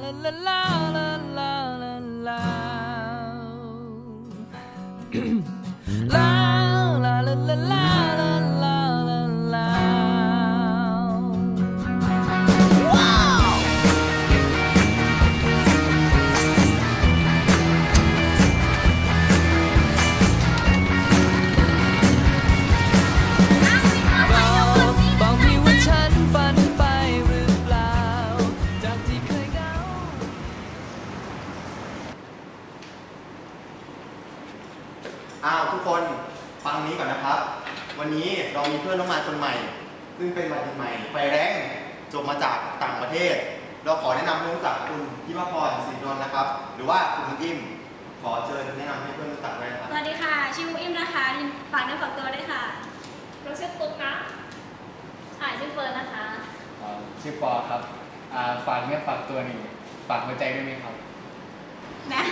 ทุกคนฟังนี้ก่อนนะครับวันนี้เรามีเพื่อนร่วมงานคนใหม่ซึ่งเป็นบัณฑิตใหม่ไฟแรงจบมาจากต่างประเทศเราขอแนะนำเรื่องจากคุณพิมพรศรีนนท์นะครับหรือว่าคุณอิ่มขอเชิญแนะนำให้เพื่อนรู้จักด้วยครับสวัสดีค่ะชื่ออิ่มนะคะฝากเนื้อฝากตัวด้วยค่ะเราชื่อตุ๊กนะชื่อเฟิร์นนะคะชื่อปอครับฝากเนื้อฝากตัวนี่ฝากหัวใจด้วยไหมครับนะ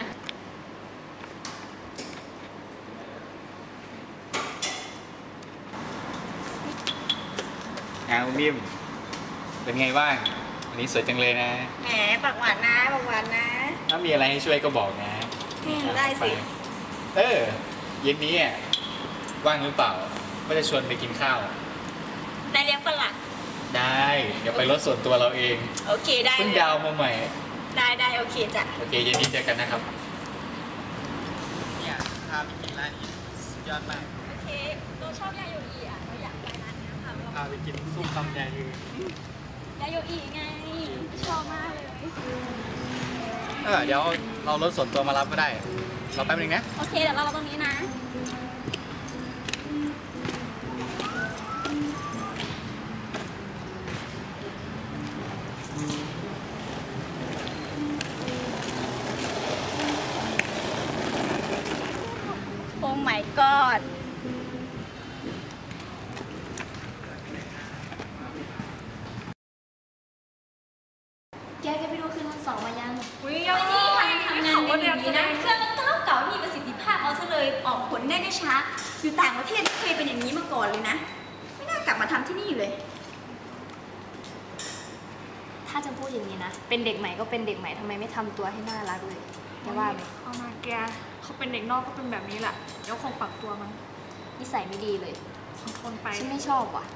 นิ่มเป็นไงบ้างวันนี้สวยจังเลยนะแหมปากหวานนะปากหวานนะถ้ามีอะไรให้ช่วยก็บอกนะได้สิเย็นนี้ว่างหรือเปล่าก็จะชวนไปกินข้าวได้เลี้ยงฝรั่งได้เดี๋ยวไปรถส่วนตัวเราเองโอเคได้เพิ่งดาวมาใหม่ได้โอเคจ้ะโอเคเย็นนี้เจอกันนะครับเนี่ยพาไปกินร้านนี้สุดยอดมากโอเคเราชอบยาโยอีเราอยากไปร้านนี้ค่ะพาไปกินส้มตำยาโยโอีไงชอบมากเลยเดี๋ยวเรารถส่วนตัวมารับก็ได้รอแป๊บนึงนะโอเคเดี๋ยวเราตรงนี้นะโอ้ my godแกไปดูคืนวัน2มายังยังที่ทำงานกันอย่างนี้นะเครื่องมันเก่ามีประสิทธิภาพเอาซะเลยออกผลได้ไม่ช้าอยู่ต่างประเทศไม่เคยเป็นอย่างนี้มาก่อนเลยนะไม่น่ากลับมาทำที่นี่เลยถ้าจะพูดอย่างนี้นะเป็นเด็กใหม่ก็เป็นเด็กใหม่ทำไมไม่ทำตัวให้น่ารักเลยแกว่าไหมเอามาแกเขาเป็นเด็กนอกก็เป็นแบบนี้แหละเดี๋ยวคงปรับตัวมั้งนิสัยไม่ดีเลยคนไปฉันไม่ชอบว่ะ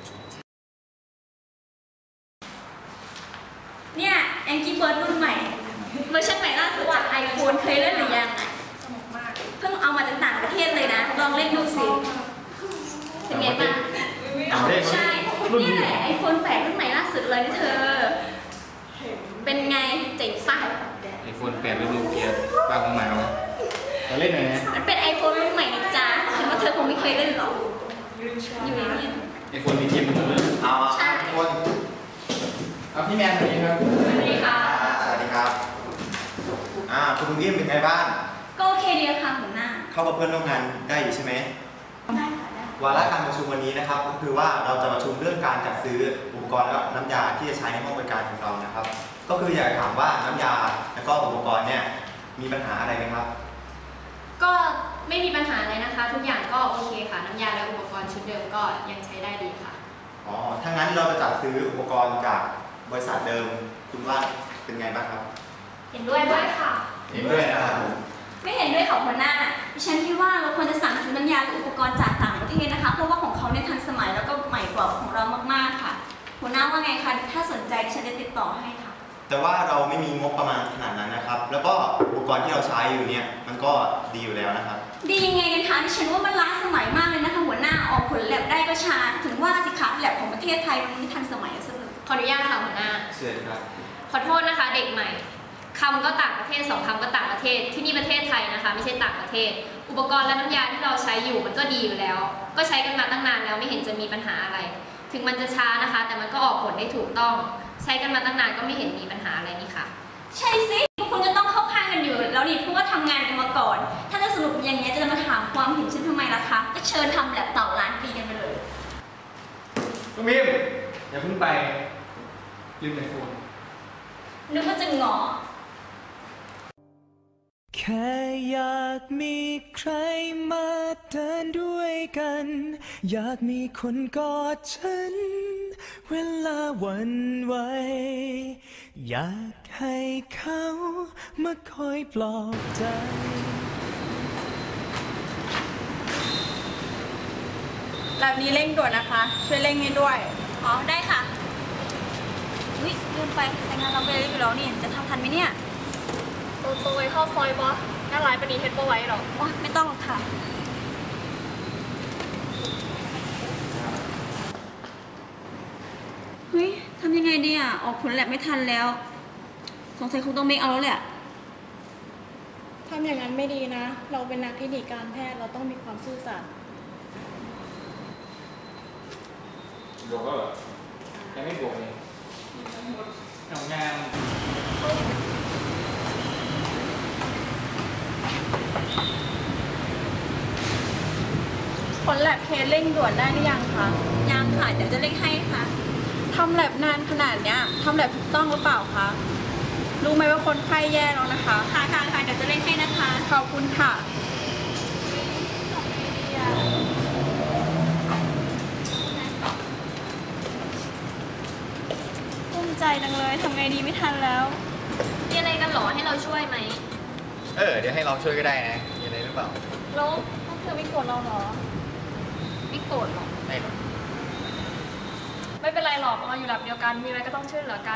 เนี่ยแองกี้เบิร์ดรุ่นใหม่เวอร์ชันใหม่ล่าสุดจาก iPhone เคยเล่นหรือยังสนุกมากเพิ่งเอามาจากต่างประเทศเลยนะลองเล่นดูสิเป็นไงบ้างใช่นี่แหละ iPhone 8รุ่นใหม่ล่าสุดเลยนะเธอเป็นไงเจ๋งป่ะ iPhone 8รุ่นเกียร์วางใหม่แล้วเราเล่นหน่อยนะมันเป็น iPhone รุ่นใหม่นะจ๊ะฉันว่าเธอคงไม่เคยเล่นหรอกอยู่ในนี้ iPhone มีทีมมันเลยใช่คนพี่แมนสวัสดีครับสวัสดีค่ะสวัสดีครับคุณอิ่มเป็นไงบ้างก็โอเคดีค่ะหัวหน้าเข้ากับเพื่อนร่วมงานได้อยู่ใช่ไหมได้ค่ะได้วาระการประชุมวันนี้นะครับก็คือว่าเราจะประชุมเรื่องการจัดซื้ออุปกรณ์และน้ำยาที่จะใช้ในห้องบริการของเรานะครับก็คืออยากถามว่าน้ำยาและก็อุปกรณ์เนี่ยมีปัญหาอะไรไหมครับก็ไม่มีปัญหาเลยนะคะทุกอย่างก็โอเคค่ะน้ำยาและอุปกรณ์ชุดเดิมก็ยังใช้ได้ดีค่ะถ้างั้นเราจะจัดซื้ออุปกรณ์จากบริษัทเดิมคุณว่าเป็นไงบ้างครับเห็นด้วยค่ะเห็นด้วยนะครับไม่เห็นด้วยของหัวหน้าดิฉันคิดว่าเราควรจะสั่งซื้อน้ำยาและอุปกรณ์จากต่างประเทศนะคะเพราะว่าของเขาเนี่ยทันสมัยแล้วก็ใหม่กว่าของเรามากๆค่ะหัวหน้าว่าไงคะถ้าสนใจดิฉันจะติดต่อให้ค่ะแต่ว่าเราไม่มีงบประมาณขนาดนั้นนะครับแล้วก็อุปกรณ์ที่เราใช้อยู่เนี่ยมันก็ดีอยู่แล้วนะครับดียังไงกันคะดิฉันว่ามันล้าสมัยมากเลยนะคะหัวหน้าออกผลแลบได้ก็ช้าถึงว่าสิคะแลบของประเทศไทยมันไม่ทันสมัยซะเลยขออนุญาตค่ะหัวหน้าเชิญครับขอโทษนะคะเด็กใหม่คำก็ต่างประเทศ2คำก็ต่างประเทศที่นี่ประเทศไทยนะคะไม่ใช่ต่างประเทศอุปกรณ์และน้ำยาที่เราใช้อยู่มันก็ดีอยู่แล้วก็ใช้กันมาตั้งนานแล้วไม่เห็นจะมีปัญหาอะไรถึงมันจะช้านะคะแต่มันก็ออกผลได้ถูกต้องใช้กันมาตั้งนานก็ไม่เห็นมีปัญหาอะไรนี่ค่ะใช่สิพวกคุณก็ต้องเข้าข้างกันอยู่แล้วนี่เพราะว่าทำงานกันมาก่อนถ้าจะสรุปอย่างนี้จะมาถามความเห็นฉันทำไมล่ะคะก็เชิญทำแลบเต่าล้านปีกันไปเลยคุณมิมอย่าเพิ่งไปลืมไอโฟนนึกว่าจะงอแค่อยากมีใครมาเดินด้วยกันอยากมีคนกอดฉันเวลาหวันไหวอยากให้เขามาคอยปลอบใจแบบนี้เร่งด่วนนะคะ ช่วยเร่งให้ด้วยอ๋อ ได้ค่ะอุ๊ยลืมไปแต่งานเราไปเรียบร้อยนี่ จะทำทันไหมเนี่ยตัวไว้เข้าซอยบอสน่าร้ายปานนี้เฮ็ดบ่ไหว้หรอกโอ๊ยไม่ต้องหรอกค่ะ เฮ้ย ทำยังไงดีอ่ะ ออกผลแลบไม่ทันแล้ว สงสัยคงต้องเมคเอาแล้วแหละทำอย่างนั้นไม่ดีนะ เราเป็นนักเทคนิคการแพทย์เราต้องมีความซื่อสัตย์บวกก็เหรอยังไม่บวกเลยทำงานผลแลบเคสเร่งด่วนได้หรือยังคะยังค่ะ เดี๋ยวจะเร่งให้ค่ะทำแลบนานขนาดเนี้ยทำแลบถูกต้องหรือเปล่าคะ รู้ไหมว่าคนไข้แย่แล้วนะคะค่ะค่ะเดี๋ยวจะเร่งให้นะคะขอบคุณค่ะภูมิใจจังเลย ทำไงดีไม่ทันแล้วมีอะไรกันหรอให้เราช่วยไหมเดี๋ยวให้เราช่วยก็ได้นะ มีอะไรหรือเปล่าแล้วพวกเธอไม่โกรธเราเหรอไม่โกรธหรอกไม่หรอกไม่เป็นไรหรอกเราอยู่หลับเดียวกัน มีอะไรก็ต้องช่วยเหลือกัน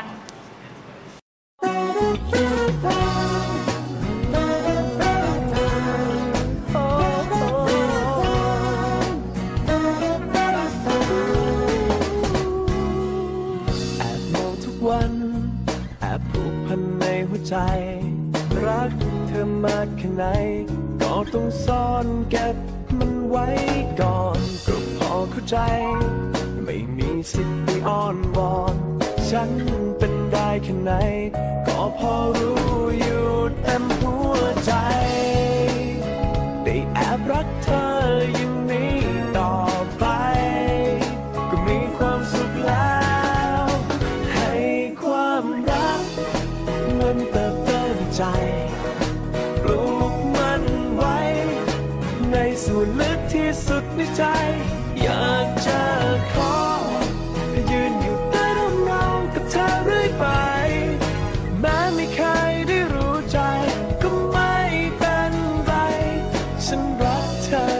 แอบมองทุกวันแอบผูกพันในหัวใจ รักเธอมากแค่ไหนก็ต้องซ่อนเก็บมันไว้ก่อนก็พอเข้าใจ ไม่มีสิทธิ์ไปอ้อนวอนฉันเป็นได้แค่ไหนก็พอรู้อยู่เต็มหัวใจได้แอบรักเธออย่างนี้ต่อไปก็มีความสุขแล้วให้ความรักมันเติบโตในใจปลูกมันไว้ในส่วนลึกที่สุดในใจอยากจะขอยืนอยู่ใต้ร่มเงากับเธอเรื่อยไปแม้ไม่เคยได้รู้ใจก็ไม่เป็นไรฉันรักเธอ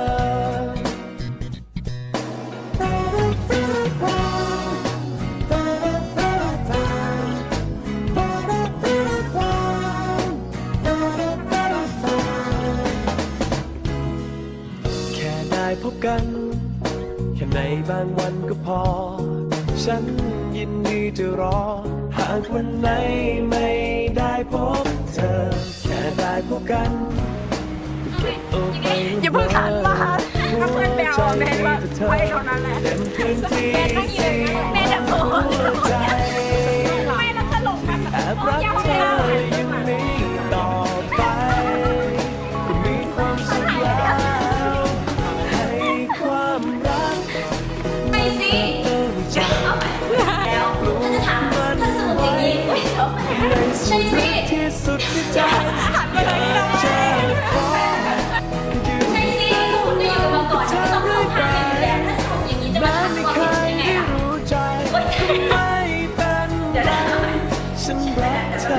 แค่ได้พบกันแค่ในบางวันก็พอฉันยินดีจะรอหากวันไหนไม่ได้พบเธอแค่ได้พบกันเก็บเอาไปอย่าเพิ่งหันมาถ้าเพื่อนไปเอาแม่ว่าไปเท่านั้นแหละเต็มพื้นที่แม่นั่งอยู่อย่างนั้นแม่จะโกรธหัวใจแม่นั่งตลกกันแอบรักเธออย่างนี้ต่อไปก็มีความสุขแล้วให้ความรักไปสิเติมใจเอาไปแล้วถ้าจะถามถ้าสนุกอย่างนี้อุ๊ยเดี๋ยวในใช่สุดสิที่สุดที่ใจอยากจะขอยืนใช่สิก็คุณได้อยู่กันมาก่อนก็ต้องเข้าข้างกันอยู่แล้วถ้าสนุกอย่างนี้จะมาแม้ถามไม่ความเคเห็นยยังไงได้ล่ะรู้ใจก็ไม่เป็นไรฉันรักเธอ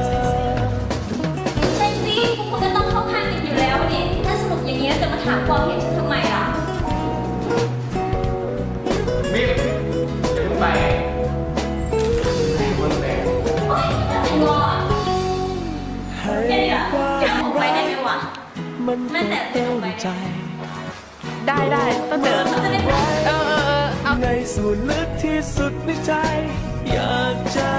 ใช่สิพวกคุณก็ต้องเข้าข้างกันอยู่แล้วนี่ถ้าสนุกอย่างนี้แล้วจะมาถามความเห็นฉันทำไมล่ะมิมจะเพิ่งไปคนแรกโอ๊ยน่าจะงอให้แค่นี้เหรอควาเดี๋ยวมผมไปรัได้กไหมวะมันแม่แต่เติมใจได้ต้องเดินจะได้ไหมเอาในส่วนลึกที่สุดในใจ อยากจะ